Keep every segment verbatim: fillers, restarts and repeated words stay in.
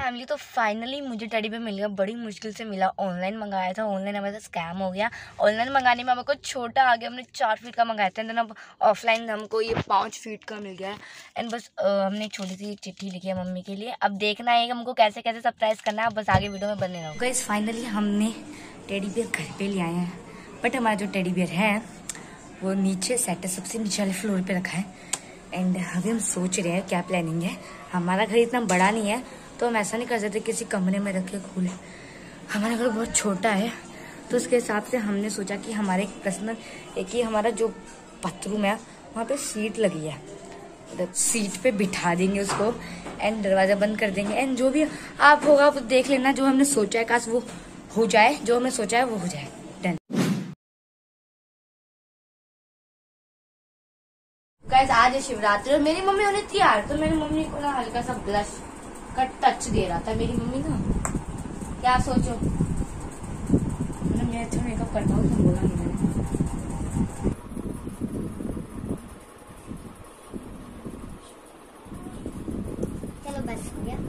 Family, तो finally मुझे teddy bear मिल गया। बड़ी मुश्किल से मिला, ऑनलाइन मंगाया था, ऑनलाइन हमारे साथ स्कैम हो गया। ऑनलाइन मंगाने में हमको छोटा आ गया, हमने चार फीट का मंगाया था, अब ऑफलाइन हमको ये पाँच फीट का मिल गया। एंड बस आ, हमने छोटी सी एक चिट्ठी लिखी है मम्मी के लिए। अब देखना है कि हमको कैसे कैसे सरप्राइज करना है। अब बस आगे वीडियो में बने रहो। गाइस फाइनली हमने टेडी बेयर घर पे ले आए हैं, बट हमारा जो टेडी बेयर है वो नीचे सेट है, सबसे नीचे वाले फ्लोर पे रखा है। एंड अभी हम सोच रहे हैं क्या प्लानिंग है। हमारा घर इतना बड़ा नहीं है तो हम ऐसा नहीं कर सकते किसी कमरे में रखे खोले। हमारा घर बहुत छोटा है तो उसके हिसाब से हमने सोचा कि हमारे एक पर्सनल एक ही हमारा जो बाथरूम है वहाँ पे सीट लगी है, मतलब सीट पे बिठा देंगे उसको एंड दरवाजा बंद कर देंगे। एंड जो भी आप होगा वो देख लेना, जो हमने सोचा है काश वो हो जाए, जो हमने सोचा है वो हो जाए। डन। गाइस आज है शिवरात्रि और मेरी मम्मी होनी थी यार, तो मेरी मम्मी को ना हल्का सा ब्लश का टच दे रहा था। मेरी मम्मी ना क्या सोचो, मतलब मैं अच्छा मेकअप करता हूँ तो बोला नहीं मैंने। चलो बस हो गया,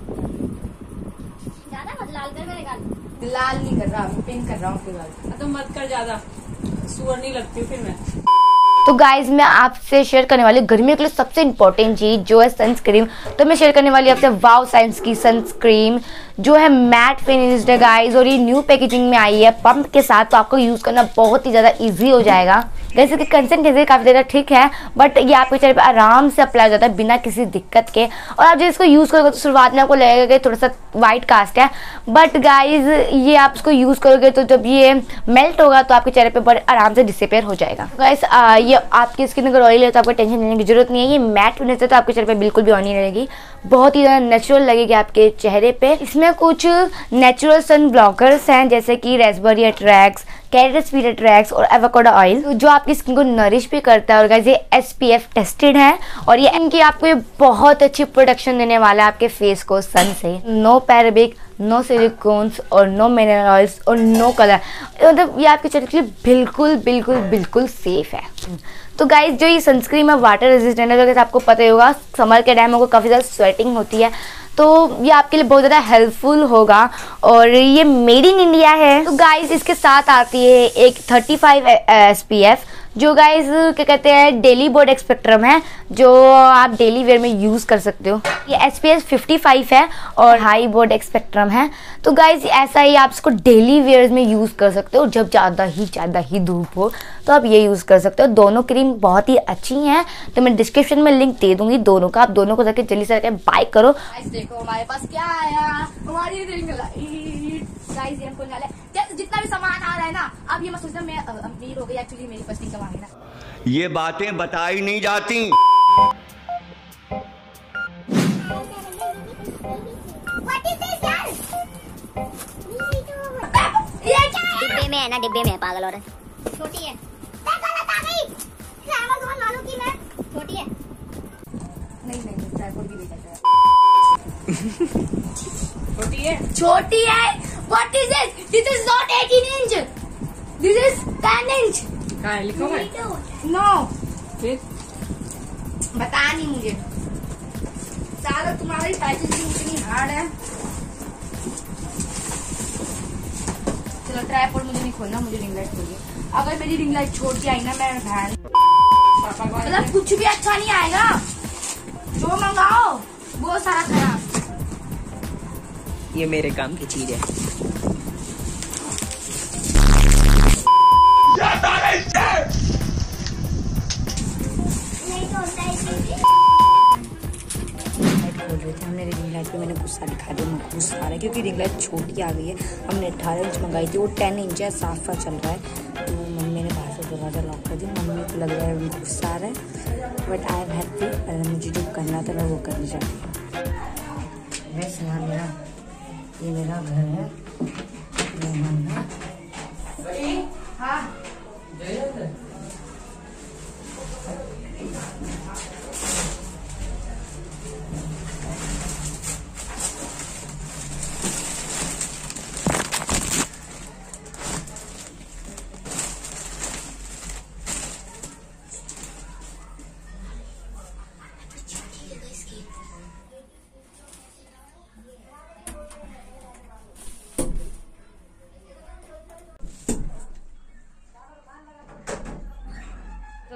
ज्यादा मत लाल कर मेरे गाल। लाल नहीं कर रहा, पिंक कर रहा हूँ फिलहाल। तो मत कर, ज्यादा सुअर नहीं लगती हूँ फिर मैं। तो गाइज मैं आपसे शेयर करने वाली गर्मियों के लिए सबसे इम्पोर्टेंट चीज जो है सनस्क्रीन। तो मैं शेयर करने वाली आपसे वाव साइंस की सनस्क्रीन जो है मैट फिनिश्ड है गाइज, और ये न्यू पैकेजिंग में आई है पंप के साथ, तो आपको यूज करना बहुत ही ज्यादा इजी हो जाएगा। जैसे कि कंसेंटेंसी काफी ज्यादा ठीक है, बट ये आपके चेहरे पे आराम से अप्लाई हो जाता है बिना किसी दिक्कत के। और आप जब इसको यूज करोगे तो शुरुआत में आपको लगेगा कि थोड़ा सा वाइट कास्ट है, बट गाइज ये आप इसको यूज करोगे तो जब ये मेल्ट होगा तो आपके चेहरे पे बड़े आराम से डिसअपेयर हो जाएगा। गाइज ये आपकी स्किन अगर ऑयली है तो आपको टेंशन लेने की जरूरत नहीं है। ये मैट फिनिश है तो आपके चेहरे पे बिल्कुल भी ऑयली नहीं रहेगी, बहुत ही ज्यादा नेचुरल लगेगी आपके चेहरे पे। इसमें कुछ नेचुरल सन ब्लॉकर्स हैं जैसे कि raspberry extracts, carrot seed extracts और एवोकाडो ऑयल, जो आपकी स्किन को नरिश भी करता है। और गाइस ये एस पी एफ टेस्टेड है और ये इनकी आपको ये बहुत अच्छी प्रोटेक्शन देने वाला है आपके फेस को सन से। नो पैराबिक, नो सिलिकॉन्स और नो मिनरल ऑयल्स और नो कलर, मतलब ये आपके चेहरे के लिए बिल्कुल बिल्कुल बिल्कुल सेफ है। तो गाइज जो ये सनस्क्रीन है वाटर रेजिस्टेंट है, जैसे आपको पता ही होगा समर के टाइम में को काफ़ी ज़्यादा स्वेटिंग होती है, तो ये आपके लिए बहुत ज़्यादा हेल्पफुल होगा। और ये मेड इन इंडिया है। तो गाइज इसके साथ आती है एक thirty five S P F जो गाइज क्या कहते हैं डेली बोर्ड एक्सपेक्ट्रम है, जो आप डेली वेयर में यूज़ कर सकते हो। ये S P F fifty five है और हाई बोर्ड एक्सपेक्ट्रम है। तो गाइज ऐसा ही आप इसको डेली वेयर में यूज़ कर सकते हो, जब ज़्यादा ही ज़्यादा ही धूप हो तो आप ये यूज़ कर सकते हो। दोनों क्रीम बहुत ही अच्छी हैं, तो मैं डिस्क्रिप्शन में लिंक दे दूंगी दोनों का, आप दोनों को जाके जल्दी से जाके बाय करो। गाइस देखो हमारे पास क्या आया, हमारी रिंग लाइट। गाइस ये हमको निकाला है, जितना भी सामान आ रहा है ना, अब ये मत सोचना मैं अमीर हो गई, एक्चुअली मेरी पसंद का सामान है ना। ये बातें बताई नहीं जाती। डिब्बे में है ना, डिब्बे में है पागल औरत। छोटी है, छोटी है। नहीं नहीं ट्राइपॉड भी बेचा है। छोटी है, छोटी है। What is it? This is not eighteen inch. This is ten inch. कहाँ है लिखा हुआ है? No. फिर बता नहीं मुझे। सारा तुम्हारी पैकेजिंग इतनी हार्ड है। चलो ट्राइपॉड मुझे नहीं खोलना, मुझे रिंग लाइट खोलिए। अगर मेरी रिंग लाइट छोटी आई ना मैं बहन, मतलब कुछ भी अच्छा नहीं आएगा। जो मंगाओ वो सारा खराब। ये मेरे काम की चीज है। हमने रिंग लाइट पे मैंने गुस्सा दिखा दिया, मुझे गुस्सा आ रहा है क्योंकि रिंग लाइट छोटी आ गई है। हमने अठारह इंच मंगाई थी, वो टेन इंच है, साफ साफ चल रहा है। तो मम्मी ने बाहर से दरवाजा लॉक कर दिया। मम्मी को लग रहा है उनको गुस्सा आ रहा है, बट आई एम हैप्पी। और मुझे जो करना था मैं वो करने चाहती हूँ। वैसे यहाँ मेरा ये मेरा घर है, हाँ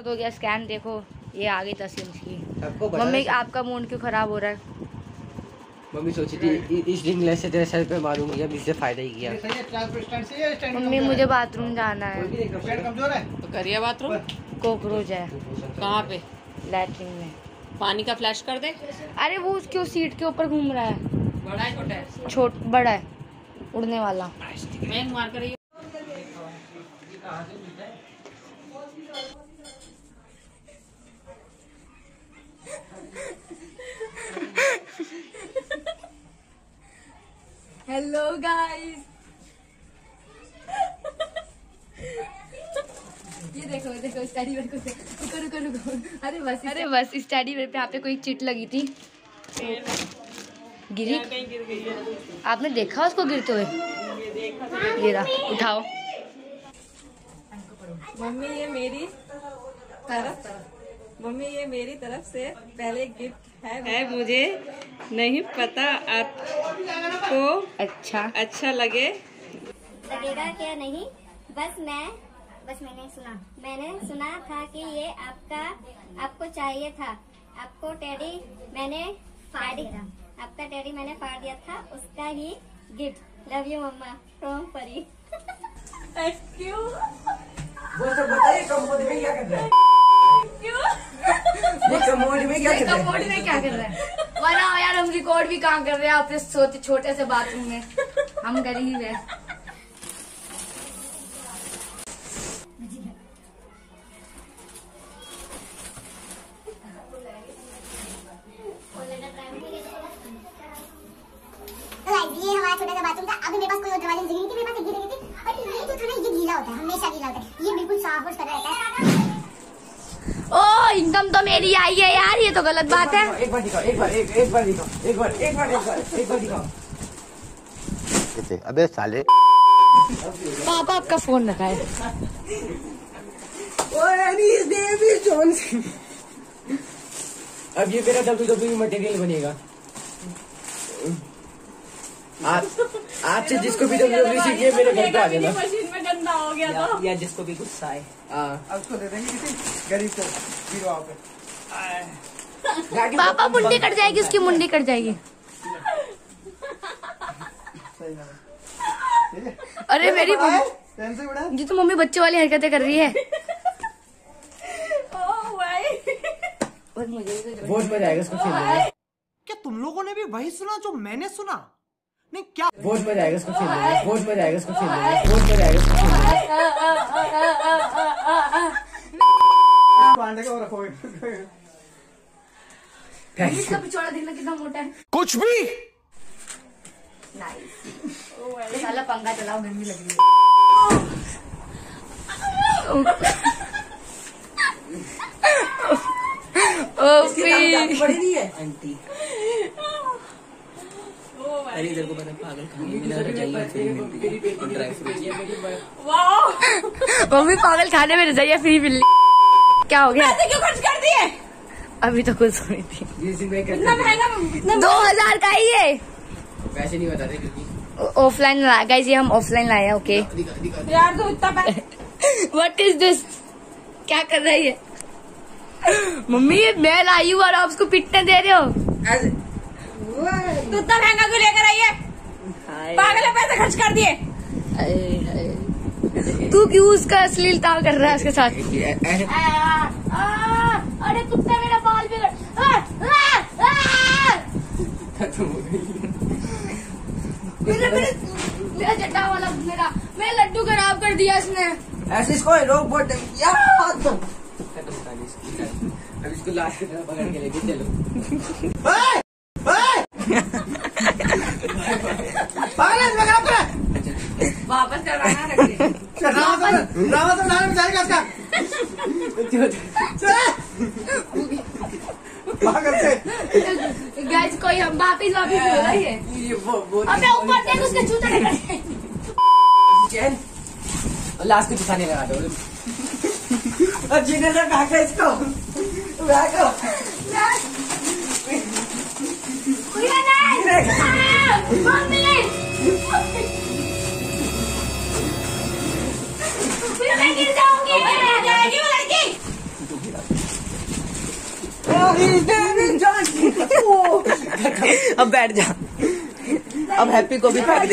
हो गया स्कैन, देखो ये आ गई दस इंच की। आपको पता मम्मी है? आपका मूड क्यों खराब हो रहा है? मम्मी सोची थी इ- इस रिंग लाइट से तेरे सर पे मारूंगी, अब इससे फायदा ही किया। मम्मी मुझे बाथरूम जाना है। तो करिए बाथरूम। कॉकरोच है कहाँ पे? लैट्रिन में। पानी का फ्लैश कर दे। अरे वो उसके उस सीट के ऊपर घूम रहा है। बड़ा है छोटा है? छोट बड़ा है, उड़ने वाला। मैं मार कर रही हूँ। हेलो गाइस, ये देखो देखो स्टडी वेयर को, रुको रुको रुको, अरे बस अरे बस स्टडी वेयर पे यहाँ पे कोई चिट लगी थी, गिरी। कहीं गिर गई है। आपने देखा उसको गिरते हुए? गिरा, उठाओ। मम्मी ये मेरी तरफ मम्मी ये मेरी तरफ से पहले गिफ्ट है, है मुझे नहीं पता आपको अच्छा अच्छा लगे। लगेगा क्या नहीं, बस मैं बस मैंने सुना मैंने सुना था कि ये आपका आपको चाहिए था। आपको टेडी मैंने फाड़ दिया आपका टेडी मैंने फाड़ दिया था, उसका ही गिफ्ट। लव यू मम्मा फ्रॉम परी। क्यों? वो सब बताइए कमोड में क्या कर रहा है? क्यों? ये कमोड में क्या कर रहा है? कमोड में क्या कर रहा है? वरना यार हम रिकॉर्ड भी कहाँ कर रहे हैं अपने छोटे छोटे से बाथरूम में, हम गरीब है। तो गाइस ये हमारा छोटा सा बाथरूम था। अभी मेरे पास कोई और दरवाजे नहीं थे, मेरे पास एक गिरी थी। और ये जो था ना, ये गीला होता है, हमेशा गीला होता है, ये बिल्कुल साफ और कर रहता है। ओ इनकम तो मेरी आई है यार, ये तो गलत बात है। एक बार दिखाओ, एक बार एक एक बार दिखाओ, एक बार एक बार एक बार एक बार दिखाओ। अबे साले, पापा आपका फोन रखा है। अब ये मेरा डब्ल्यू डब्ल्यू मटेरियल बनेगा। आप आपसे जिसको भी डब्ल्यू डब्ल्यू सीखिए मेरे घर पे आ जाना। मशीन में गंदा हो गया या, तो या जिसको भी गुस्सा है। हाँ उसको दे देंगे किसी गरीब को, हीरो पे। पापा मुंडी कट जाएगी, उसकी मुंडी कट जाएगी। सही है। अरे मेरी मम्मी, पेन से उड़ा। जी तो मम्मी बच्चे वाली हरकतें कर रही है। ओह भाई, और मुझे बहुत मजा आएगा उसको खेलने। क्या तुम लोगों ने भी वही सुना जो मैंने सुना? नहीं क्या? बहुत मजा आएगा उसको खेलने। बहुत मजा आएगा उसको खेलने। बहुत मजा आएगा उसको खेलने। पांडे को रखो। इसका पिछवाड़ा देखना कितना मोटा है। कुछ भी। नाइस। साला पंखा चलाओ, गर्मी लग रही है। बड़ी नहीं है आंटी। अरे इधर को पता पागल खाने में रजाइयाँ फ्री मिलती है और ड्राई फ्रूट। मम्मी पागल खाने में रजाइयाँ फ्री मिल। क्या हो गया? क्यों खर्च कर दिए? अभी तो कुछ हुई थी। इतना महंगा दो हजार का ही है। वैसे नहीं बताते क्योंकि ऑफलाइन लाया गाइस, ये हम ऑफलाइन लाया। ओके दिखा दिखा यार तो इतना पैसा। What is this? क्या कर रही है मम्मी? ये मैं लाई हूँ और आप उसको पिटने दे रहे हो। ऐसे तू इतना महंगा क्यों लेकर आई है? पागल है, पैसे खर्च कर दिए। तू क्यों उसका अश्लीलता कर रहा है उसके साथ? ऐसे आ, आ, अरे कुत्ता मेरा बाल बिगड़। आ, आ, आ, खत्म हो गई। मेरा मेरा मेरा जट्टा वाला मेरा मेरा लड्डू खराब कर दिया इसने। ऐसे इसको रोक बोट या खत्म कहानी इसकी। अब इसको लास्ट की तरफ पकड़ के लेके चलो। वापस करवाना रख दे। गाइस कोई हम वापिस वापिस हो रही है। ये वो वो अबे ऊपर देख उसके जूते निकल गए। चैन लास्ट को दिखाने लगा दो। अब जीने से भाग गया इसको भागो। भैया नहीं। मम्मी भैया मैं गिर जाऊंगी। गिर जाएगी वो लड़की। अब बैठ जा, अब हैप्पी को भी फेंक दे।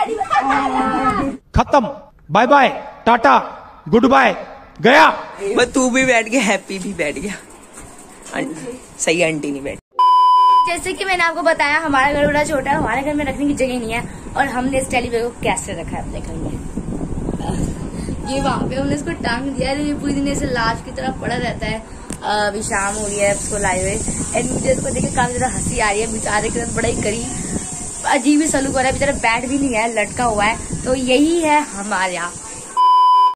खत्म, bye bye, tata, good bye, गया। बस तू भी बैठ गया, हैप्पी भी बैठ गया, सही आंटी नहीं बैठ। जैसे कि मैंने आपको बताया हमारा घर बड़ा छोटा है, हमारे घर में रखने की जगह नहीं है और हमने इस टेडी बेयर को कैसे रखा है अपने घर में। ये वहाँ पे हमने इसको टांग दिया है, ये पूरी दिन ऐसे लाश की तरह पड़ा रहता है। अभी शाम हो रही है इसको लाए हुए एंड मुझे इसको देख के काफी ज्यादा हंसी आ रही है। बेचारे के साथ बड़ा ही करीब अजीब ही सलूक हो रहा है, बेचारा बैठ भी नहीं है, लटका हुआ है। तो यही है हमारा